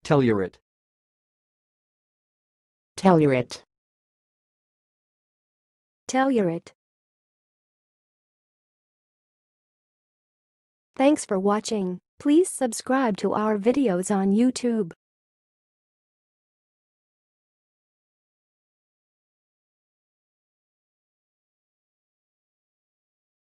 telluret, telluret, telluret. Thanks for watching. Please subscribe to our videos on YouTube.